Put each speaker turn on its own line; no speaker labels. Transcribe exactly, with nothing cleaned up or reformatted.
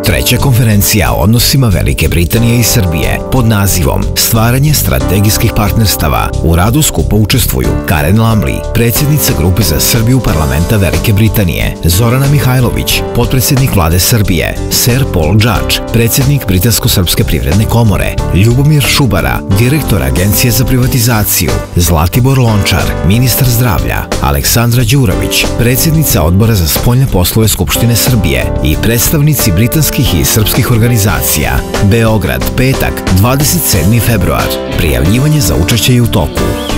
Treća konferencija o odnosima Velike Britanije i Srbije pod nazivom Stvaranje strategijskih partnerstava. U radu skupa učestvuju Karen Lamli, predsjednica Grupe za Srbiju Parlamenta Velike Britanije, Zorana Mihajlović, potpredsjednik Vlade Srbije, Sir Paul Judge, predsjednik Britansko-srpske privredne komore, Ljubomir Šubara, direktor Agencije za privatizaciju, Zlatibor Lončar, ministar zdravlja, Aleksandra Đurović, predsjednica Odbora za spoljne poslove Skupštine Srbije i predstavnici britanskih i srpskih organizacija. Beograd, petak, dvadeset sedmi februar. Prijavljivanje za učešće je u toku.